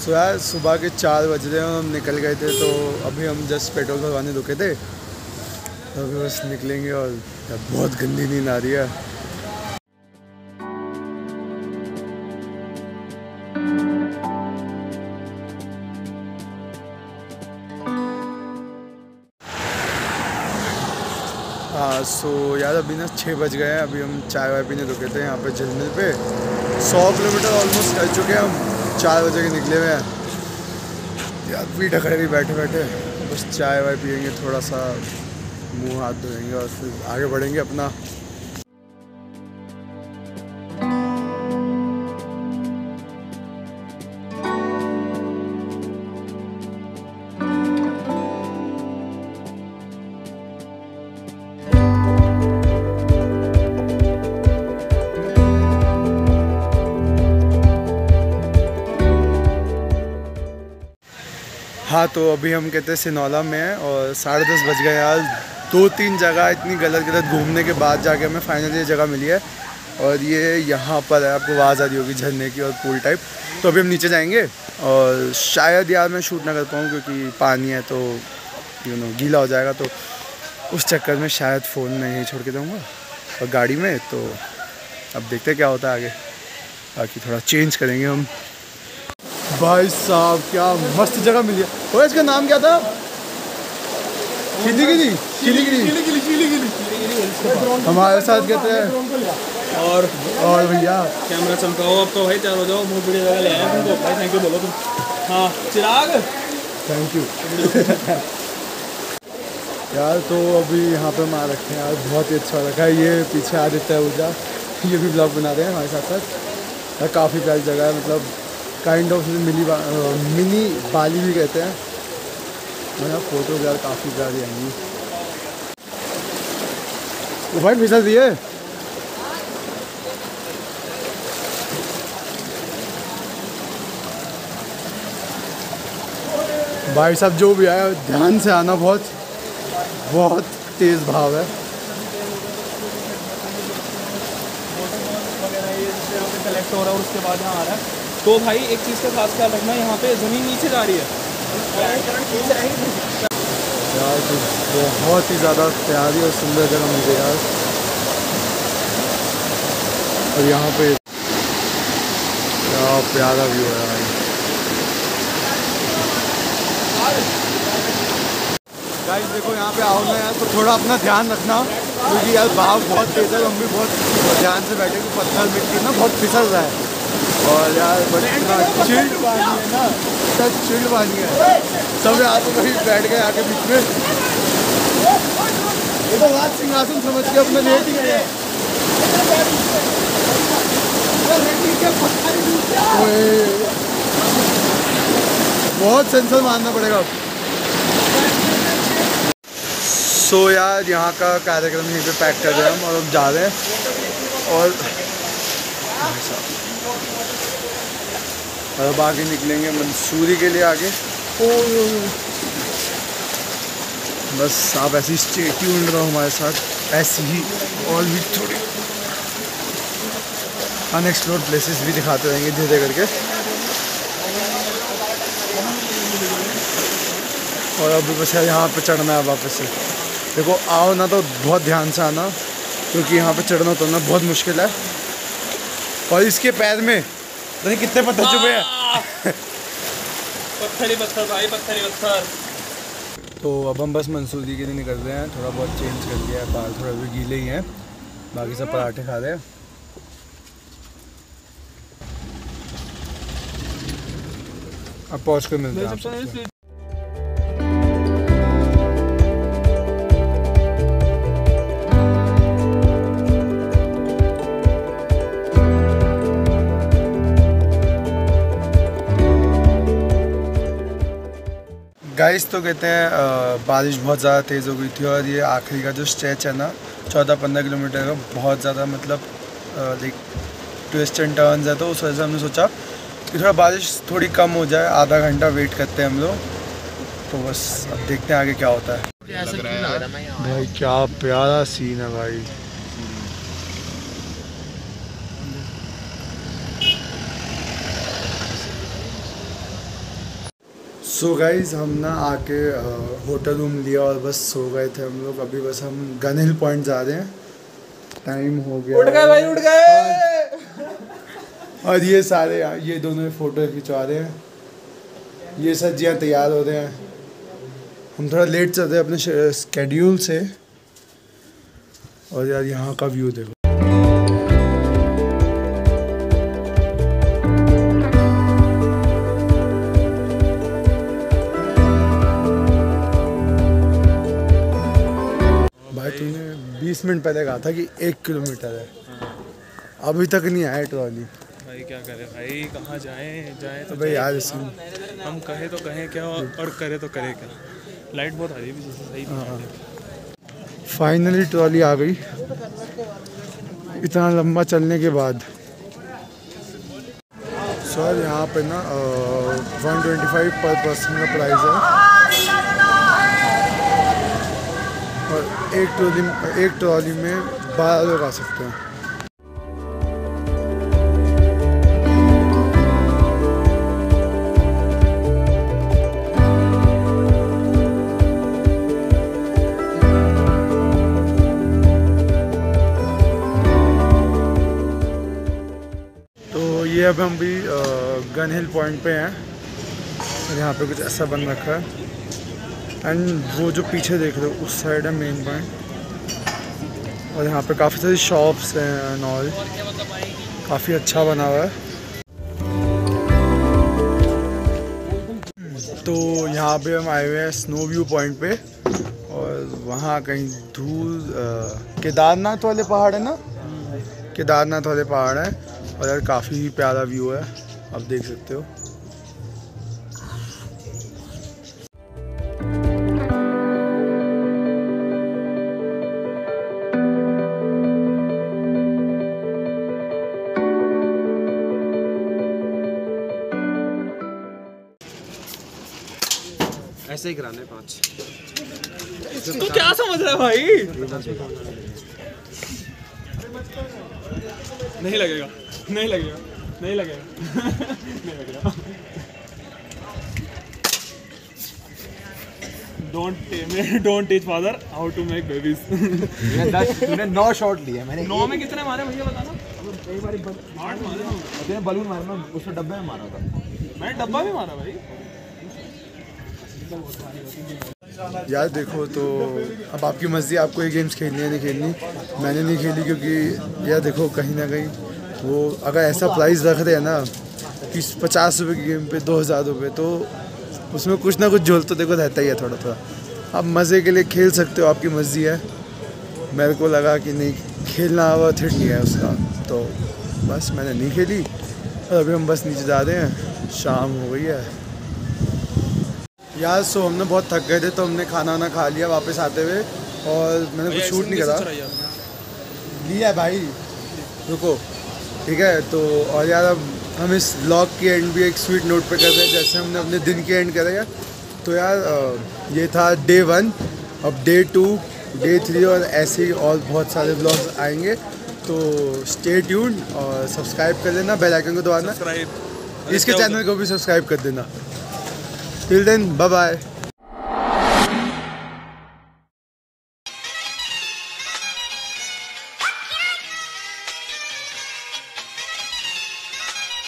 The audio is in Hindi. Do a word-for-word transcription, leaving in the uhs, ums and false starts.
सो यार सुबह के चार बज रहे हैं, हम निकल गए थे। तो अभी हम जस्ट पेट्रोल भरवाने रुके थे, तो अभी बस निकलेंगे। और बहुत गंदी नींद आ रही है। हाँ सो यार अभी ना छः बज गए हैं। अभी हम चाय वाय पीने रुके थे यहाँ पे झिलमिल पे। सौ किलोमीटर ऑलमोस्ट कर चुके हैं हम, चार बजे के निकले हुए हैं यार। पीठ अकड़ भी बैठे बैठे बस चाय वाय पियेंगे, थोड़ा सा मुंह हाथ धोएंगे और फिर आगे बढ़ेंगे अपना। हाँ तो अभी हम कहते हैं सिनौला में हैं और साढ़े दस बज गए यार। दो तीन जगह इतनी गलत गलत घूमने के बाद जाके हमें फाइनली ये जगह मिली है। और ये यहाँ पर है, आपको आवाज़ आ रही होगी झरने की और पूल टाइप। तो अभी हम नीचे जाएंगे और शायद यार मैं शूट ना कर पाऊँ क्योंकि पानी है तो यू नो गीला हो जाएगा। तो उस चक्कर में शायद फ़ोन मैं यहीं छोड़ के जाऊँगा और गाड़ी में। तो अब देखते हैं क्या होता है आगे, बाकी थोड़ा चेंज करेंगे हम। भाई साहब क्या मस्त जगह मिली है। और इसका नाम क्या था? खिलीगिरी खिलीगिरी हमारे साथ कहते हैं। और और भैया कैमरा चमकाओ अब तो भाई, चार हो जाओ। बहुत बढ़िया जगह ले आए तुमको भाई, थैंक यू बोलो तुम। हाँ चिराग थैंक यू यार। तो अभी यहाँ पे हम आ रखे हैं यार, बहुत ही अच्छा रखा है। ये पीछे आदित्य ऊर्जा, ये भी ब्लॉग बना रहे हैं हमारे साथ साथ यार। काफ़ी प्यारी जगह है, मतलब काइंड ऑफ मिनी बा, मिनी बाली भी कहते हैं। मेरा फोटो यार काफ़ी प्यारी आएंगी। वो भाई फिसल दिए। भाई साहब जो भी आया ध्यान से आना, बहुत बहुत तेज़ भाव है। कलेक्ट हो रहा है और उसके बाद यहाँ आ रहा है। तो भाई एक चीज़ का खास ख्याल रखना, यहाँ पे ज़मीन नीचे जा रही है यार। तो बहुत ही ज़्यादा प्यारी और सुंदर जगह मिल गई यार। और यहाँ पे क्या प्यारा व्यू है यार। गाइस देखो यहाँ पे आओ ना यार, तो थोड़ा अपना ध्यान रखना क्योंकि यार भाव बहुत तेज़ है। हम भी बहुत ध्यान से बैठे कि पत्थर मिट्टी ना बहुत फिसल रहा है। और यार बट इतना चिल्ड पानी है ना, इतना चिल्ड पानी है। सब यहाँ पे कहीं बैठ गए आके बीच में। ये तो राज सिंहासन समझ के अपने लेट ही गए। बहुत सेंसर मारना पड़ेगा। सो so, यार यहाँ का कार्यक्रम यहीं पे पैक कर रहे हैं हम और अब जा रहे हैं। और अब आगे निकलेंगे मंसूरी के लिए आगे। बस आप ऐसी स्टे ट्यून्ड रहो हमारे साथ, ऐसी ही और भी थोड़ी अनएक्सप्लोर्ड प्लेसेस भी दिखाते रहेंगे धीरे करके। और अभी बस यहाँ पे चढ़ना है वापस से। देखो आओ ना तो बहुत ध्यान से आना क्योंकि यहाँ पे चढ़ना उतरना बहुत मुश्किल है। और इसके पैर में नहीं कितने पत्थर चुभे हैं पत्थर ही पत्थर भाई, पत्थर ही पत्थर। तो अब हम बस मंसूरी के लिए निकल रहे हैं। थोड़ा बहुत चेंज कर लिया है, बाल थोड़ा भी गीले ही हैं, बाकी सब पराठे खा रहे हैं। अब पहुँच कर मिलते हैं। गाइस तो कहते हैं बारिश बहुत ज़्यादा तेज़ हो गई थी और ये आखिरी का जो स्ट्रेच है ना चौदह पंद्रह किलोमीटर का, बहुत ज़्यादा मतलब लाइक ट्विस्ट एंड टर्न्स है। तो उस वजह से हमने सोचा कि थोड़ा बारिश थोड़ी कम हो जाए, आधा घंटा वेट करते हैं हम लोग। तो बस अब देखते हैं आगे क्या होता है। भाई क्या प्यारा सीन है भाई। सो गाइज हम ना आके होटल रूम लिया और बस सो गए थे हम लोग। अभी बस हम गन हिल पॉइंट जा रहे हैं, टाइम हो गया। उठ गए भाई, उठ गए। और ये सारे ये दोनों फ़ोटो खिंचवा रहे हैं, ये सज्जियाँ तैयार हो रहे हैं। हम थोड़ा लेट चल रहे हैं अपने स्केड्यूल से। और यार यहाँ का व्यू देखो। भाई तूने बीस मिनट पहले कहा था कि एक किलोमीटर है, अभी तक नहीं आया ट्रॉली। भाई क्या करें भाई, कहाँ जाएं जाएं तो भाई यार हम कहे तो कहें क्या और करे तो करे क्या। लाइट बहुत आ रही है, सही नहीं। फाइनली ट्रॉली आ गई इतना लंबा चलने के बाद। सर यहाँ पे ना वन ट्वेंटी फाइव पर पर्सन का प्राइस है और एक ट्रॉली एक ट्रॉली में बारह लोग आ सकते हैं। ये अब हम भी गन हिल पॉइंट पे हैं और यहाँ पे कुछ ऐसा बन रखा है। एंड वो जो पीछे देख रहे हो उस साइड है मेन पॉइंट। और यहाँ पे काफ़ी सारी शॉप्स हैं एंड ऑल, काफ़ी अच्छा बना हुआ है। तो यहाँ पे हम आए हुए हैं स्नो व्यू पॉइंट पे और वहाँ कहीं दूर केदारनाथ वाले पहाड़ है ना, केदारनाथ वाले पहाड़ है। और यार काफ़ी प्यारा व्यू है, आप देख सकते हो। ऐसे ही कराने पाँच। तू क्या समझ रहा है भाई? नहीं लगेगा, नहीं लगेगा, नहीं लगेगा, नहीं लगेगा। Don't don't teach father how to make babies। तूने नौ शॉट लिए, मैंने नौ में कितने मारे भैया बताना? कई बार आठ मारे ना। तूने बलून मारना, उसमें डब्बे में मारा था। मैंने डब्बा भी मारा भाई। यार देखो, तो अब आपकी मर्जी, आपको ये गेम्स खेलनी है नहीं खेलनी। मैंने नहीं खेली क्योंकि यार देखो कहीं ना कहीं वो अगर ऐसा प्राइस रख रहे हैं ना कि पचास रुपये की गेम पे दो हज़ार रुपये, तो उसमें कुछ ना कुछ झोल तो देखो रहता ही है थोड़ा थोड़ा। आप मज़े के लिए खेल सकते हो, आपकी मर्जी है। मेरे को लगा कि नहीं, खेलना वर्थ इट नहीं है उसका, तो बस मैंने नहीं खेली। और अभी हम बस नीचे जा रहे हैं, शाम हो गई है यार। सो हमने बहुत थक गए थे तो हमने खाना वाना खा लिया वापस आते हुए, और मैंने कुछ शूट नहीं करा। लिया भाई, रुको, ठीक है। तो और यार अब हम इस व्लॉग की एंड भी एक स्वीट नोट पे कर रहे हैं, जैसे हमने अपने दिन के एंड करे। तो यार ये था डे वन, अब डे टू, डे थ्री और ऐसे ही और बहुत सारे व्लॉग्स आएंगे। तो स्टे ट्यून्ड और सब्सक्राइब कर देना, बेल आइकन को दबाना, इसके चैनल को भी सब्सक्राइब कर देना। Till then bye bye.